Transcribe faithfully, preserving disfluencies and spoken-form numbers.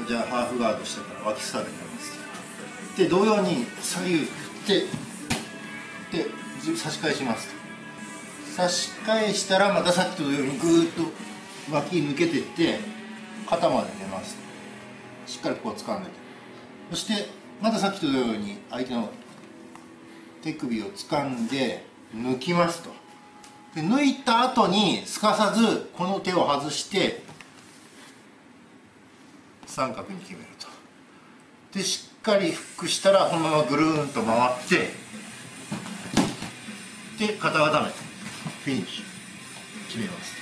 じゃあハーフガードしたから脇スタートになります。で同様に左右振ってで差し返します。差し返したらまたさっきと同様にぐーっと脇抜けてって肩まで出ます。しっかりここを掴んでて、そしてまたさっきと同様に相手の手首を掴んで抜きますと。で抜いた後にすかさずこの手を外して三角に決めると。でしっかりフックしたらこのままぐるーんと回ってで肩固めてフィニッシュ決めます。